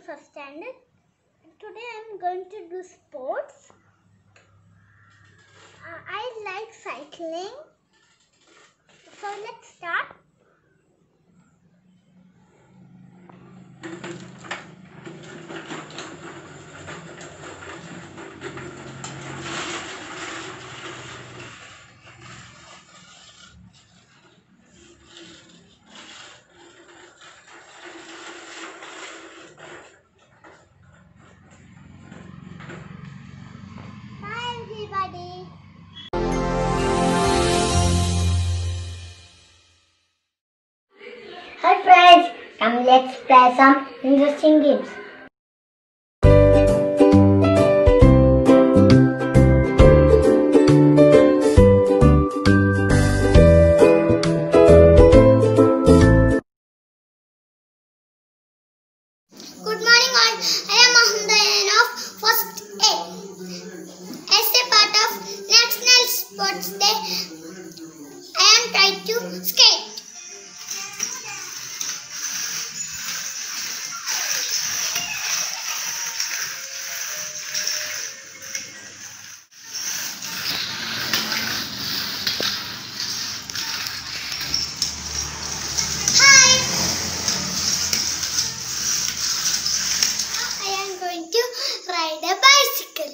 first standard. Today I am going to do sports. I like cycling. So let's start. Bye everybody. Hi friends, come let's play some interesting games. Good morning all. I am Mahandayan of first A. As a part of National Sports Day, I am trying to skate. Hi. I am going to ride a bicycle.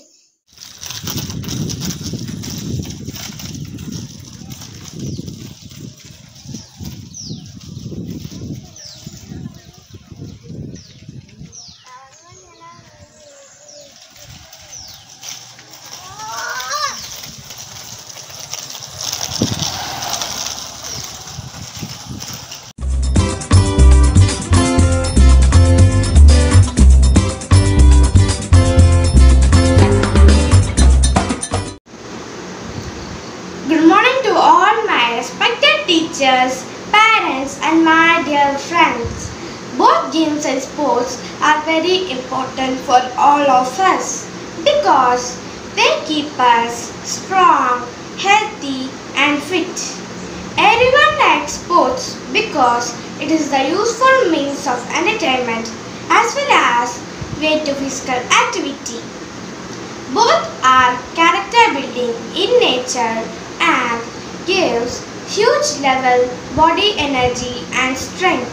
Good morning to all my respected teachers, parents and my dear friends. Both games and sports are very important for all of us because they keep us strong, healthy and fit. Everyone likes sports because it is the useful means of entertainment as well as way to physical activity. Both are character building in nature and gives huge level body energy and strength.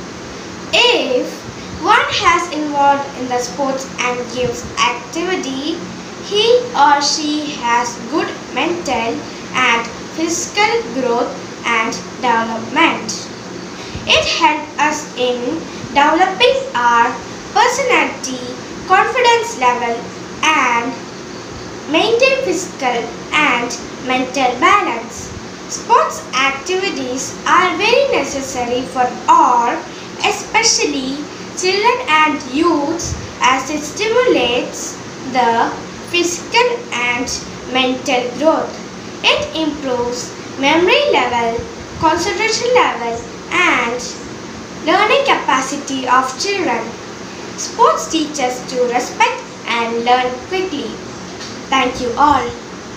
If one has involved in the sports and games activity, he or she has good mental and physical growth and development. It helps us in developing our personality, confidence level and maintain physical and mental balance. Sports activities are very necessary for all, especially children and youths, as it stimulates the physical and mental growth. It improves memory level, concentration level and learning capacity of children. Sports teach us to respect and learn quickly. Thank you all.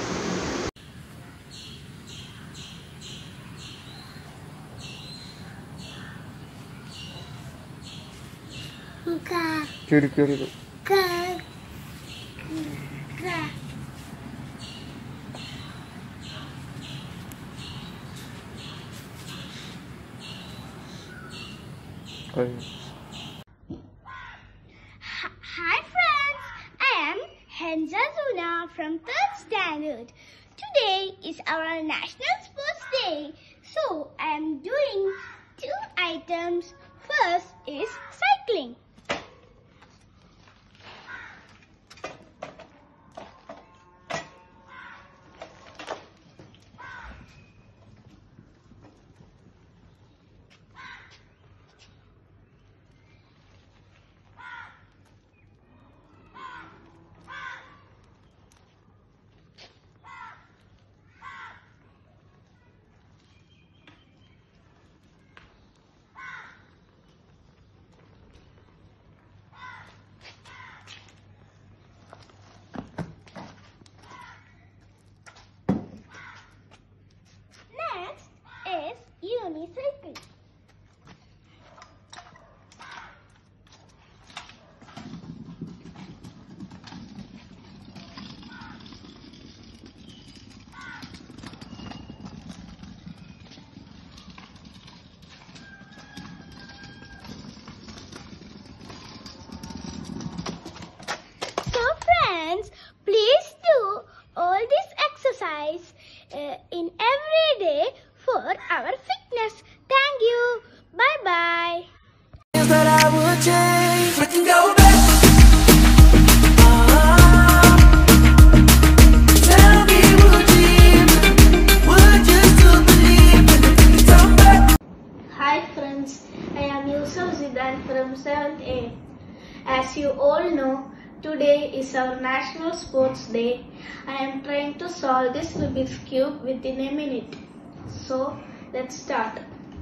Hi friends, I am Henza Zuna from 3rd standard. Today is our National Sports Day. So I am doing 2 items. First is cycling. unicycle. friends, please do all this exercise in every day for our fitness. Thank you. Bye-bye. That I would change. We can go back. Tell me, would you still believe in the comeback? Hi friends, I am Yusuf Zidan from 7th A. As you all know, today is our National Sports Day. I am trying to solve this Rubik's Cube within a minute. So, let's start.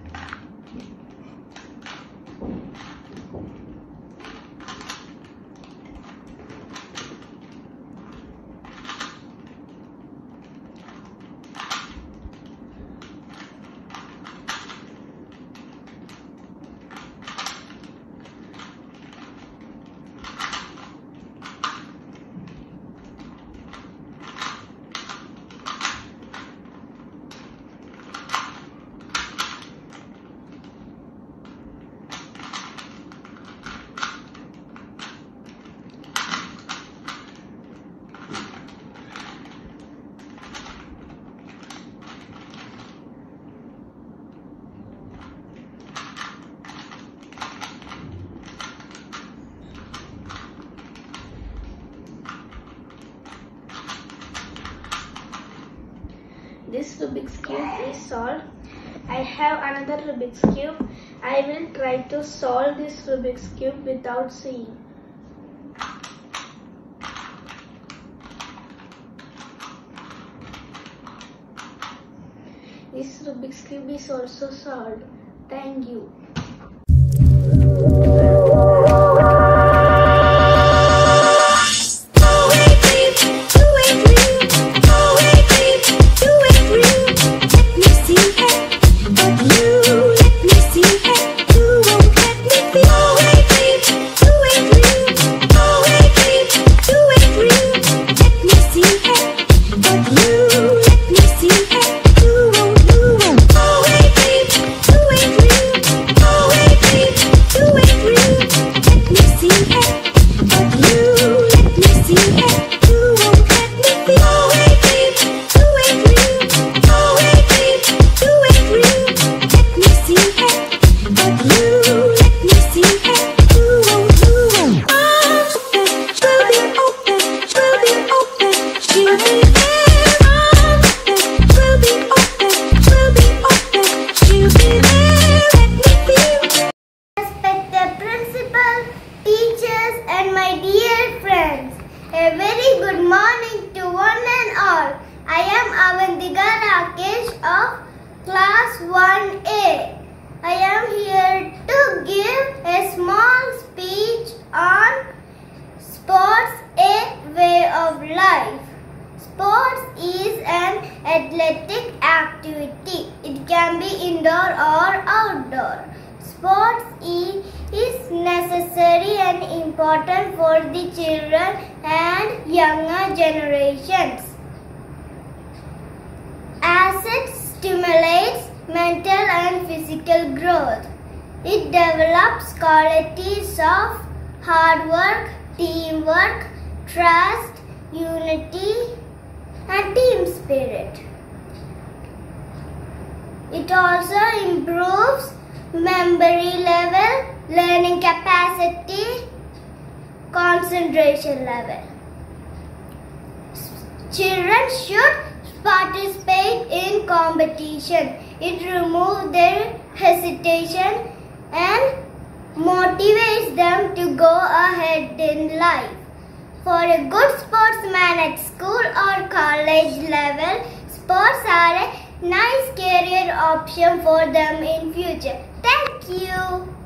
This Rubik's Cube is solved. I have another Rubik's Cube. I will try to solve this Rubik's Cube without seeing. This Rubik's Cube is also solved. Thank you. A very good morning to one and all. I am Avantika Rakesh of Class 1A. I am here to give a small speech on sports, a way of life. Sports is an athletic activity. It can be indoor or outdoor. Sports is necessary and important for the children and younger generations, as it stimulates mental and physical growth. It develops qualities of hard work, teamwork, trust, unity, and team spirit. It also improves memory level, learning capacity, concentration level. Children should participate in competition. It removes their hesitation and motivates them to go ahead in life. For a good sportsman at school or college level, sports are a nice career option for them in future. Thank you.